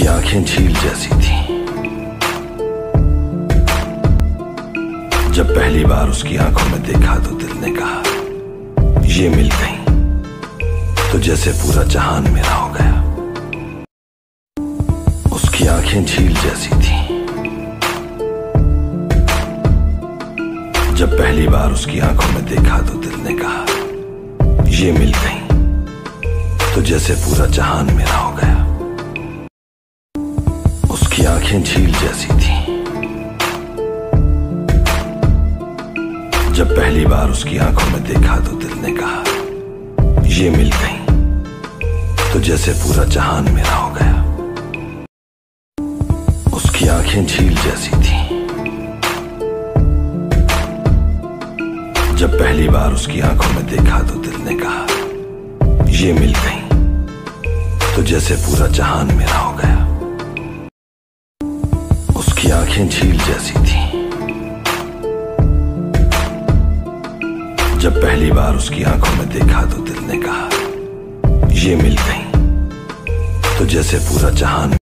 उसकी आंखें झील जैसी थी। जब पहली बार उसकी आंखों में देखा तो दिल ने कहा ये मिल गई तो जैसे पूरा जहान मेरा हो गया। उसकी आंखें झील जैसी थी। जब पहली बार उसकी आंखों में देखा तो दिल ने कहा ये मिल गई तो जैसे पूरा जहान मेरा हो गया। उसकी आंखें झील जैसी थी। जब पहली बार उसकी आंखों में देखा तो दिल ने कहा ये मिल गई तो जैसे पूरा जहान मेरा हो गया। उसकी आंखें झील जैसी थी। जब पहली बार उसकी आंखों में देखा तो दिल ने कहा ये मिल गई तो जैसे पूरा जहान मेरा हो गया। उसकी आंखें झील जैसी थी। जब पहली बार उसकी आंखों में देखा तो दिल ने कहा ये मिल गई तो जैसे पूरा जहान